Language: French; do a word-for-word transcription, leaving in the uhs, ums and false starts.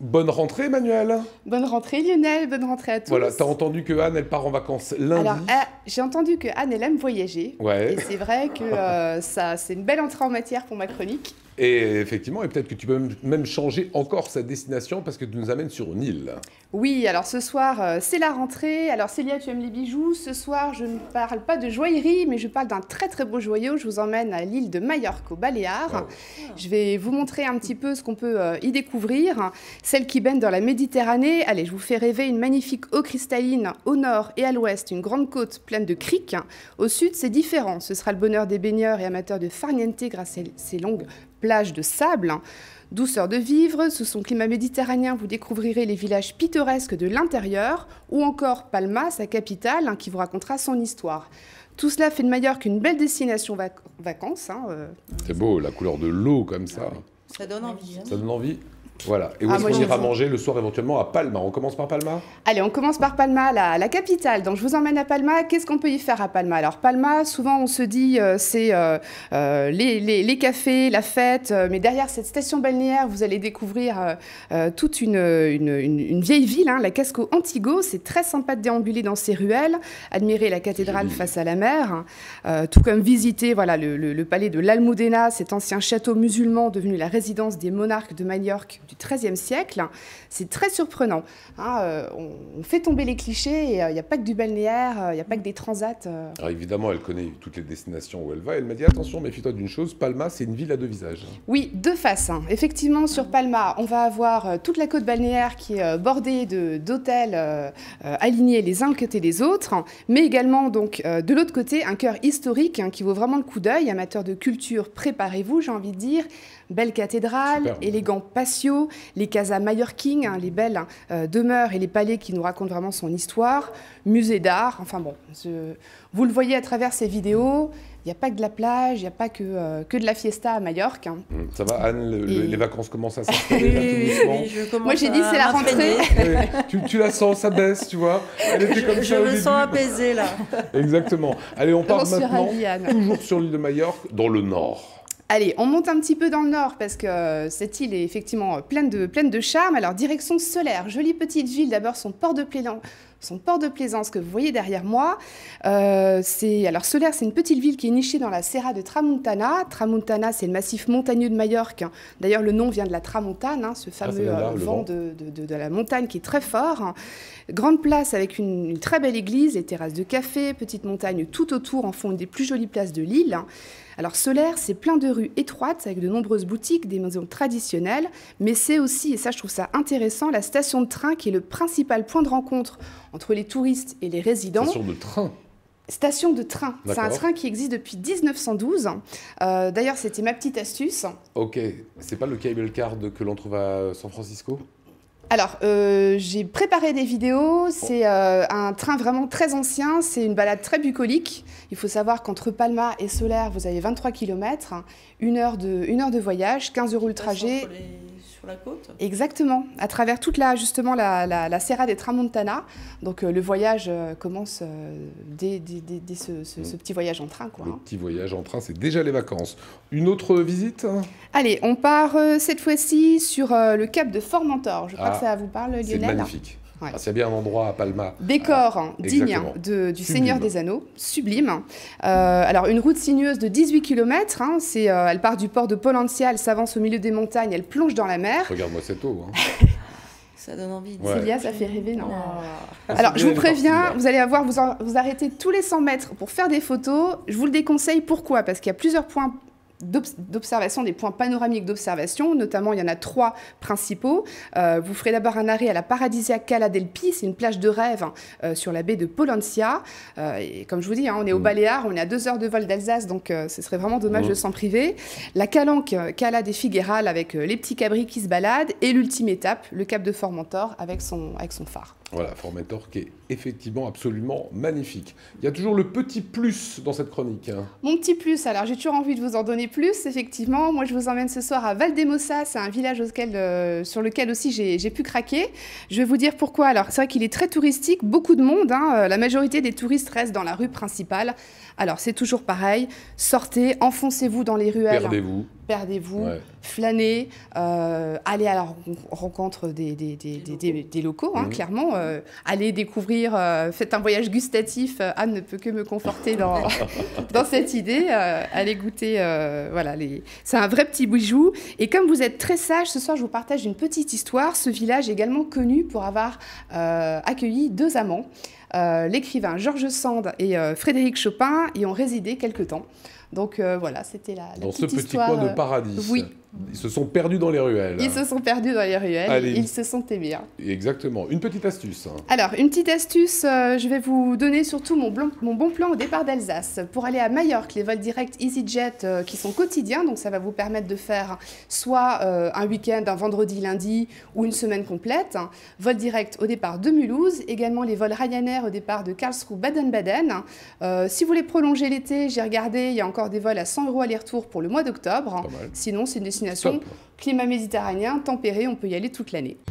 bonne rentrée, Emmanuel. Bonne rentrée, Lionel. Bonne rentrée à tous. Voilà, t'as entendu que Anne, elle part en vacances lundi. Alors, euh, j'ai entendu que Anne, elle aime voyager. Ouais. Et c'est vrai que euh, ça, c'est une belle entrée en matière pour ma chronique. Et effectivement, et peut-être que tu peux même changer encore sa destination parce que tu nous amènes sur une île. Oui, alors ce soir, euh, c'est la rentrée. Alors Célia, tu aimes les bijoux. Ce soir, je ne parle pas de joaillerie, mais je parle d'un très très beau joyau. Je vous emmène à l'île de Majorque, aux Baléares. Wow. Je vais vous montrer un petit peu ce qu'on peut euh, y découvrir. Celle qui baigne dans la Méditerranée. Allez, je vous fais rêver une magnifique eau cristalline au nord et à l'ouest, une grande côte pleine de criques. Au sud, c'est différent. Ce sera le bonheur des baigneurs et amateurs de farniente grâce à ces longues plages de sable. Douceur de vivre, sous son climat méditerranéen, vous découvrirez les villages pittoresques de l'intérieur, ou encore Palma, sa capitale, hein, qui vous racontera son histoire. Tout cela fait de Majorque une belle destination vac vacances. Hein, euh. C'est beau, la couleur de l'eau comme ça. Ça donne envie. Hein. Ça donne envie. Voilà. Et où ah, est-ce qu'on ira manger le soir éventuellement à Palma? On commence par Palma? Allez, on commence par Palma, la, la capitale. Donc je vous emmène à Palma. Qu'est-ce qu'on peut y faire à Palma? Alors Palma, souvent on se dit euh, c'est euh, euh, les, les, les cafés, la fête. Euh, mais derrière cette station balnéaire, vous allez découvrir euh, euh, toute une, une, une, une vieille ville, hein, la Casco Antigo. C'est très sympa de déambuler dans ces ruelles, admirer la cathédrale mmh. face à la mer, euh, tout comme visiter voilà, le, le, le palais de l'Almudena, cet ancien château musulman devenu la résidence des monarques de Majorque du treizième siècle. C'est très surprenant. Hein, euh, on, on fait tomber les clichés et il euh, n'y a pas que du balnéaire, il euh, n'y a pas que des transats. Euh. Alors évidemment, elle connaît toutes les destinations où elle va. Elle m'a dit, attention, méfie-toi d'une chose, Palma, c'est une ville à deux visages. Oui, deux faces. Hein. Effectivement, sur Palma, on va avoir euh, toute la côte balnéaire qui est euh, bordée d'hôtels euh, euh, alignés les uns côté des autres, hein, mais également donc euh, de l'autre côté, un cœur historique hein, qui vaut vraiment le coup d'œil. Amateurs de culture, préparez-vous, j'ai envie de dire. Belle cathédrale, Super. Élégant patio, les casas mallorquines, hein, les belles euh, demeures et les palais qui nous racontent vraiment son histoire, musée d'art, enfin bon, je, vous le voyez à travers ces vidéos, il n'y a pas que de la plage, il n'y a pas que, euh, que de la fiesta à Majorque. Hein. Mmh, ça va Anne, le, et... les vacances commencent à s'installer oui, oui, oui, Moi j'ai dit c'est la rentrée. Oui, tu, tu la sens, ça baisse, tu vois. Elle était comme je ça je au me début. sens apaisée là. Exactement. Allez, on part maintenant, ravie, toujours sur l'île de Majorque, dans le nord. Allez, on monte un petit peu dans le nord parce que euh, cette île est effectivement pleine de, pleine de charme. Alors, direction Solaire, jolie petite ville, d'abord son port de plaisance. Son port de plaisance que vous voyez derrière moi. Euh, alors Solaire, c'est une petite ville qui est nichée dans la Serra de Tramuntana. Tramuntana, c'est le massif montagneux de Majorque. D'ailleurs, le nom vient de la tramontane, hein, ce fameux ah, là, euh, vent, vent. De, de, de la montagne qui est très fort. Grande place avec une, une très belle église, les terrasses de café, petite montagne tout autour en font une des plus jolies places de l'île. Alors Solaire, c'est plein de rues étroites avec de nombreuses boutiques, des maisons traditionnelles, mais c'est aussi, et ça je trouve ça intéressant, la station de train qui est le principal point de rencontre entre les touristes et les résidents. Station de train. Station de train. C'est un train qui existe depuis mille neuf cent douze. Euh, D'ailleurs, c'était ma petite astuce. Ok. C'est pas le cable car que l'on trouve à San Francisco? Alors, euh, j'ai préparé des vidéos. C'est euh, un train vraiment très ancien. C'est une balade très bucolique. Il faut savoir qu'entre Palma et Solaire, vous avez vingt-trois kilomètres, une heure de, une heure de voyage, quinze euros le trajet. Sur la côte. Exactement, à travers toute la, justement, la, la, la Serra de Tramontana. Donc euh, le voyage euh, commence euh, dès, dès, dès, dès ce, ce, ce petit voyage en train. Quoi, le hein. petit voyage en train, c'est déjà les vacances. Une autre visite? Allez, on part euh, cette fois-ci sur euh, le cap de Formentor. Je crois ah, que ça vous parle, Lionel. C'est magnifique. Ouais. Ah, c'est bien un endroit à Palma. Décor hein, digne de, du Seigneur des Anneaux, sublime. Euh, alors, une route sinueuse de dix-huit kilomètres, hein, euh, elle part du port de Pollencia, elle s'avance au milieu des montagnes, elle plonge dans la mer. Regarde-moi cette eau. Hein. Ça donne envie. Ouais. Célia, ça fait rêver, non? Oh. Alors, je vous préviens, parties, vous allez avoir, vous, en, vous arrêtez tous les cent mètres pour faire des photos. Je vous le déconseille, pourquoi? Parce qu'il y a plusieurs points d'observation, des points panoramiques d'observation, notamment il y en a trois principaux. Euh, vous ferez d'abord un arrêt à la paradisiaque Cala del Pi, c'est une plage de rêve hein, euh, sur la baie de Pollencia. Euh, et comme je vous dis, hein, on est au Baléares, on est à deux heures de vol d'Alsace, donc euh, ce serait vraiment dommage mmh. de s'en priver. La calanque Cala des Figueral avec euh, les petits cabris qui se baladent, et l'ultime étape, le cap de Formentor avec son, avec son phare. Voilà, Formentor qui est effectivement absolument magnifique. Il y a toujours le petit plus dans cette chronique. Hein. Mon petit plus, alors j'ai toujours envie de vous en donner plus, effectivement. Moi, je vous emmène ce soir à Valdemossa, c'est un village auquel, euh, sur lequel aussi j'ai pu craquer. Je vais vous dire pourquoi. Alors, c'est vrai qu'il est très touristique, beaucoup de monde. Hein. La majorité des touristes restent dans la rue principale. Alors, c'est toujours pareil. Sortez, enfoncez-vous dans les ruelles. Perdez-vous. Perdez-vous, Ouais. flânez, euh, allez à la rencontre des, des, des, des, des, des locaux, hein, mmh. clairement. Euh, allez découvrir, euh, faites un voyage gustatif. Anne ne peut que me conforter dans, dans cette idée. Euh, allez goûter, euh, voilà, les... c'est un vrai petit bijou. Et comme vous êtes très sage, ce soir, je vous partage une petite histoire. Ce village est également connu pour avoir euh, accueilli deux amants. Euh, L'écrivain Georges Sand et euh, Frédéric Chopin y ont résidé quelque temps. Donc euh, voilà, c'était la, la dans petite ce petit histoire, coin de paradis. Euh, oui. Ils se sont perdus dans les ruelles. Ils se sont perdus dans les ruelles. Allez. Et ils se sont aimés. Hein. Exactement. Une petite astuce. Alors, une petite astuce, euh, je vais vous donner surtout mon, blon, mon bon plan au départ d'Alsace. Pour aller à Majorque, les vols directs EasyJet euh, qui sont quotidiens, donc ça va vous permettre de faire soit euh, un week-end, un vendredi, lundi ou une semaine complète. Vol direct au départ de Mulhouse, également les vols Ryanair au départ de Karlsruhe, Baden-Baden. Euh, si vous voulez prolonger l'été, j'ai regardé, il y a encore des vols à cent euros aller-retour pour le mois d'octobre. Sinon, c'est une destination Top. Climat méditerranéen, tempéré, on peut y aller toute l'année.